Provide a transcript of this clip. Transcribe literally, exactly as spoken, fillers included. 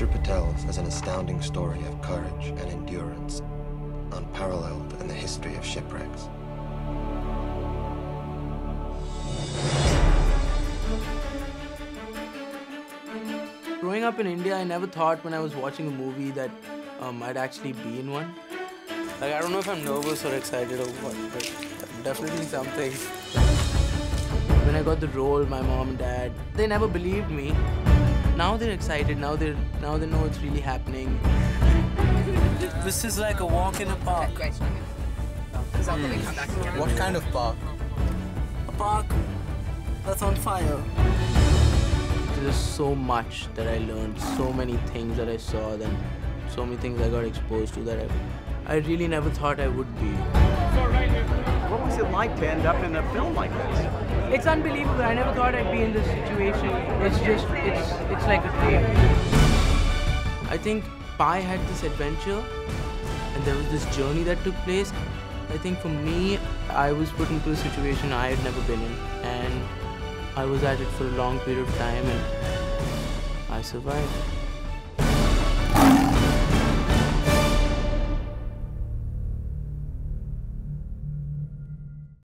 history tells as an astounding story of courage and endurance, unparalleled in the history of shipwrecks. Growing up in India, I never thought when I was watching a movie that um, I'd actually be in one. Like, I don't know if I'm nervous or excited or what, but definitely something. When I got the role, my mom and dad, they never believed me. Now they're excited, now, they're, now they know it's really happening. This is like a walk in a park. Mm. What kind of park? A park that's on fire. There's so much that I learned, so many things that I saw, then so many things I got exposed to that I, I really never thought I would be. What was it like to end up in a film like this? It's unbelievable. I never thought I'd be in this situation. It's just, it's, it's like a dream. I think Pi had this adventure, and there was this journey that took place. I think for me, I was put into a situation I had never been in, and I was at it for a long period of time, and I survived.